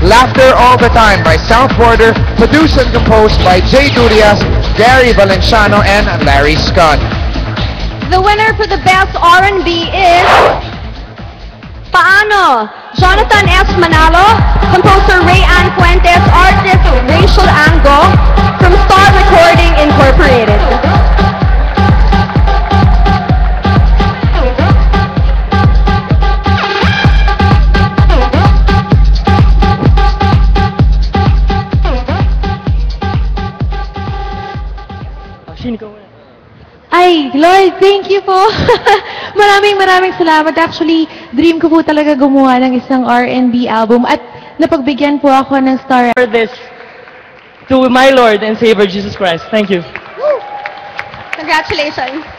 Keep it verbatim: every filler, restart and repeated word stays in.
Laughter All the Time by Southborder, produced and composed by Jay Durias, Gary Valenciano, and Larry Scott. The winner for the best R and B is Paano, Jonathan S. Manalo, composer Ray-An Fuentes, artist Rachelle Ann Go, from Star Recording Incorporated. Ay, Lord, thank you po. maraming maraming salamat. Actually, dream ko po talaga gumawa ng isang R and B album at napagbigyan po ako ng star. For this, to my Lord and Savior Jesus Christ. Thank you. Congratulations.